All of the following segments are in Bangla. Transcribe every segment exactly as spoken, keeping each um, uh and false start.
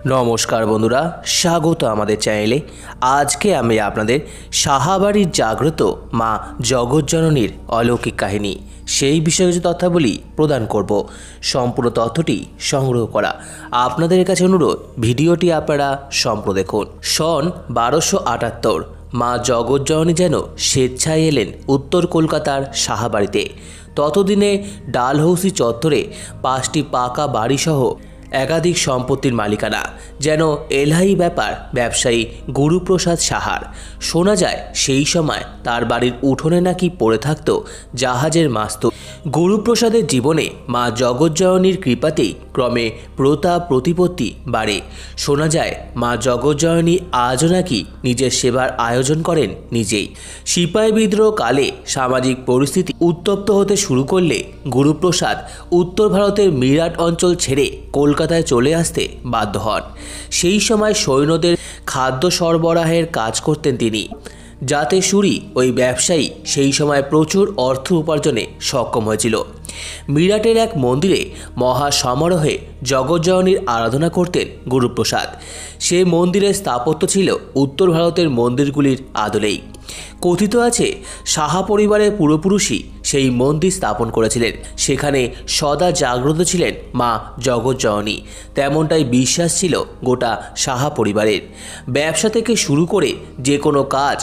নমস্কার বন্ধুরা, স্বাগত আমাদের চ্যানেলে। আজকে আমি আপনাদের সাহাবাড়ির জাগ্রত মা জগজ্জননীর অলৌকিক কাহিনী সেই বিষয়ে কিছু তথ্যাবলী প্রদান করব। সম্পূর্ণ তথ্যটি সংগ্রহ করা আপনাদের কাছে অনুরোধ, ভিডিওটি আপনারা সম্পূর্ণ দেখুন। সন বারোশো আটাত্তর মা জগজ্জননী যেন স্বেচ্ছায় এলেন উত্তর কলকাতার সাহাবাড়িতে। ততদিনে ডালহৌসি চত্বরে পাঁচটি পাকা বাড়িসহ একাধিক সম্পত্তির মালিকানা যেন এলাহি ব্যাপার ব্যবসায়ী গুরুপ্রসাদ সাহার। শোনা যায় সেই সময় তার বাড়ির উঠোনে নাকি পড়ে থাকত জাহাজের মাস্তুল। গুরুপ্রসাদের জীবনে মা জগজ্জননীর কৃপাতেই ক্রমে প্রতাপ প্রতিপত্তি বাড়ে। শোনা যায় মা জগজ্জননী আজও নাকি নিজের সেবার আয়োজন করেন নিজেই। সিপাহী বিদ্রোহ কালে সামাজিক পরিস্থিতি উত্তপ্ত হতে শুরু করলে গুরুপ্রসাদ উত্তর ভারতের মিরাট অঞ্চল ছেড়ে কলকাতায় চলে আসতে বাধ্য হন। সেই সময় সৈন্যদের খাদ্য সরবরাহের কাজ করতেন তিনি, যাতে সুরি ওই ব্যবসায়ী সেই সময় প্রচুর অর্থ উপার্জনে সক্ষম হয়েছিল। মিরাটের এক মন্দিরে মহা সমারোহে জগজ্জননীর আরাধনা করতেন গুরুপ্রসাদ। সেই মন্দিরের স্থাপত্য ছিল উত্তর ভারতের মন্দিরগুলির আদলেই। কথিত আছে সাহা পরিবারের পূর্বপুরুষই সেই মন্দির স্থাপন করেছিলেন। সেখানে সদা জাগ্রত ছিলেন মা জগজ্জননী, তেমনটাই বিশ্বাস ছিল গোটা সাহা পরিবারের। ব্যবসা থেকে শুরু করে যে কোনো কাজ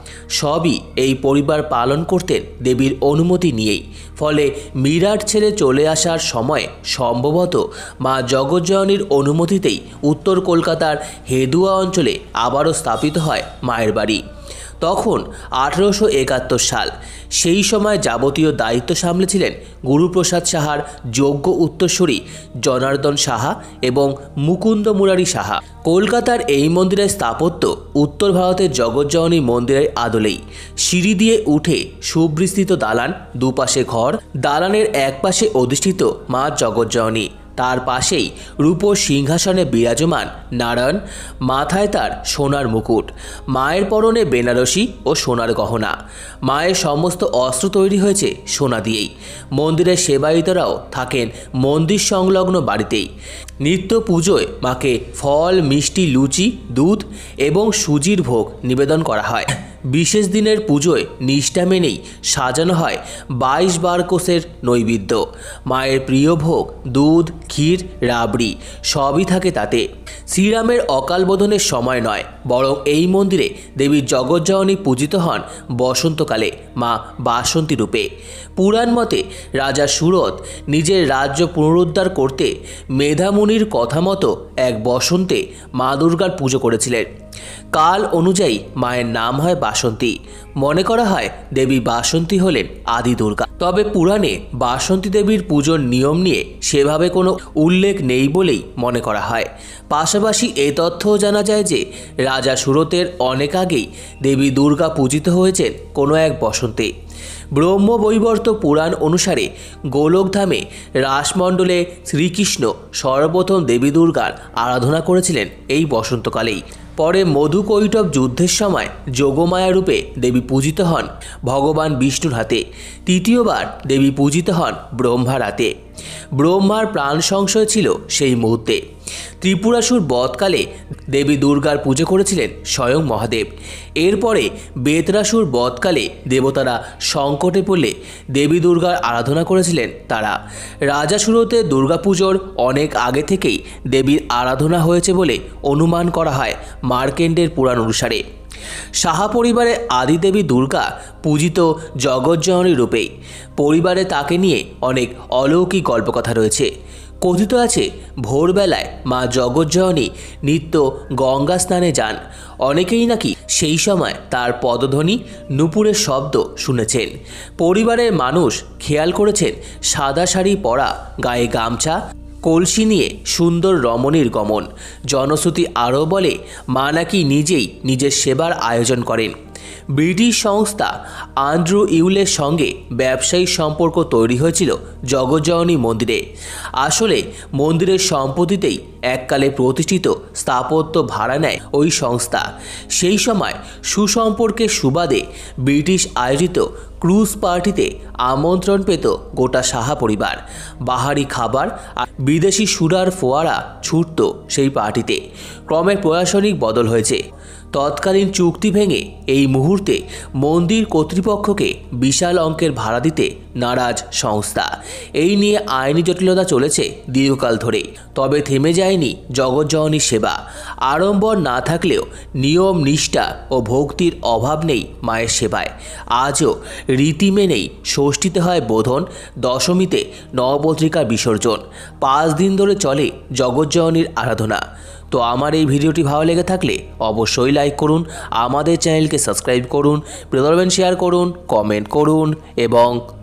সবই এই পরিবার পালন করতেন দেবীর অনুমতি নিয়েই। ফলে মিরাট ছেড়ে চলে আসার সময় সম্ভবত মা জগজ্জননীর অনুমতিতেই উত্তর কলকাতার হেদুয়া অঞ্চলে আবারও স্থাপিত হয় মায়ের বাড়ি। তখন আঠেরোশো একাত্তর সাল। সেই সময় যাবতীয় দায়িত্ব সামলেছিলেন গুরুপ্রসাদ সাহার যোগ্য উত্তরসূরি জনার্দন সাহা এবং মুকুন্দ মুরারি সাহা। কলকাতার এই মন্দিরের স্থাপত্য উত্তর ভারতের জগজ্জননী মন্দিরের আদলেই। সিঁড়ি দিয়ে উঠে সুবিস্তৃত দালান, দুপাশে ঘর। দালানের এক পাশে অধিষ্ঠিত মা জগজ্জননী, তার পাশেই রূপোর সিংহাসনে বিরাজমান নারায়ণ, মাথায় তার সোনার মুকুট, মায়ের পরনে বেনারসি ও সোনার গহনা। মায়ের সমস্ত অস্ত্র তৈরি হয়েছে সোনা দিয়েই। মন্দিরের সেবায়িতরাও থাকেন মন্দির সংলগ্ন বাড়িতেই। নিত্য পুজোয় মাকে ফল, মিষ্টি, লুচি, দুধ এবং সুজির ভোগ নিবেদন করা হয়। বিশেষ দিনের পুজোয় নিষ্ঠা মেনেই সাজানো হয় বাইশ বার কোষের নৈবেদ্য। মায়ের প্রিয় ভোগ দুধ, ক্ষীর, রাবড়ি সবই থাকে তাতে। শ্রীরামের অকাল বোধনের সময় নয়, বরং এই মন্দিরে দেবী জগজ্জননী পূজিত হন বসন্তকালে মা বাসন্তী রূপে। পুরাণ মতে রাজা সুরত নিজের রাজ্য পুনরুদ্ধার করতে মেধামুনির কথা মতো এক বসন্তে মা দুর্গার পুজো করেছিলেন। কাল অনুযায়ী মায়ের নাম হয় বাসন্তী। মনে করা হয় দেবী বাসন্তী হলেন আদি দুর্গা। তবে পুরাণে বাসন্তী দেবীর পুজোর নিয়ম নিয়ে সেভাবে কোনো উল্লেখ নেই বলেই মনে করা হয়। পাশাপাশি এই তথ্যও জানা যায় যে রাজা সুরতের অনেক আগেই দেবী দুর্গা পূজিত হয়েছেন কোনো এক বসন্তে। ব্রহ্মবৈবর্ত পুরাণ অনুসারে গোলকধামে রাসমণ্ডলে শ্রীকৃষ্ণ সর্বপ্রথম দেবী দুর্গার আরাধনা করেছিলেন এই বসন্তকালেই। পরে মধুকৈটব যুদ্ধের সময় যোগমায়া রূপে দেবী পূজিত হন ভগবান বিষ্ণুর হাতে। তৃতীয়বার দেবী পূজিত হন ব্রহ্মার হাতে। ব্রহ্মার প্রাণ সংশয় ছিল সেই মুহূর্তে। ত্রিপুরাসুর বধকালে দেবী দুর্গার পুজো করেছিলেন স্বয়ং মহাদেব। এরপরে বেতরাসুর বধকালে দেবতারা সংকটে পড়লে দেবী দুর্গার আরাধনা করেছিলেন তারা। রাজা সুরতের দুর্গাপুজোর অনেক আগে থেকেই দেবীর আরাধনা হয়েছে বলে অনুমান করা হয় মার্কেন্ডের পুরাণ অনুসারে। সাহা পরিবারে আদিদেবী দুর্গা পূজিত জগজ্জননী রূপেই। পরিবারে তাকে নিয়ে অনেক অলৌকিক গল্পকথা রয়েছে। কথিত আছে ভোরবেলায় মা জগজ্জননী নিত্য গঙ্গা স্নানে যান। অনেকেই নাকি সেই সময় তার পদধ্বনি, নূপুরের শব্দ শুনেছেন। পরিবারের মানুষ খেয়াল করেছেন সাদা শাড়ি পরা, গায়ে গামছা, কলসি নিয়ে সুন্দর রমণীর গমন। জনশ্রুতি আরও বলে মা নাকি নিজেই নিজের সেবার আয়োজন করেন। ব্রিটিশ সংস্থা আন্দ্রু ইউলের সঙ্গে ব্যবসায়িক সম্পর্ক তৈরি হয়েছিল জগজ্জননী মন্দিরে। আসলে মন্দিরের সম্পত্তিতেই এককালে প্রতিষ্ঠিত স্থাপত্য ভাড়া নেয় ওই সংস্থা। সেই সময় সুসম্পর্কের সুবাদে ব্রিটিশ আয়োজিত ক্রুজ পার্টিতে আমন্ত্রণ পেত গোটা সাহা পরিবার। বাহারি খাবার আর বিদেশি সুরার ফোয়ারা ছুটত সেই পার্টিতে। ক্রমে প্রশাসনিক বদল হয়েছে। তৎকালীন চুক্তি ভেঙে এই মুহূর্তে মন্দির কর্তৃপক্ষকে বিশাল অঙ্কের ভাড়া দিতে নারাজ সংস্থা। এই নিয়ে আইনি জটিলতা চলেছে দীর্ঘকাল ধরে। তবে থেমে যায়নি জগজ্জননীর সেবা। আড়ম্বর না থাকলেও নিয়ম নিষ্ঠা ও ভক্তির অভাব নেই মায়ের সেবায়। আজও রীতি মেনেই ষষ্ঠীতে হয় বোধন, দশমীতে নবপত্রিকা বিসর্জন। পাঁচ দিন ধরে চলে জগজ্জননীর আরাধনা। তো আমার এই ভিডিওটি ভালো লেগে থাকলে অবশ্যই লাইক করুন, আমাদের চ্যানেলকে সাবস্ক্রাইব করুন, প্রিয় শেয়ার করুন, কমেন্ট করুন এবং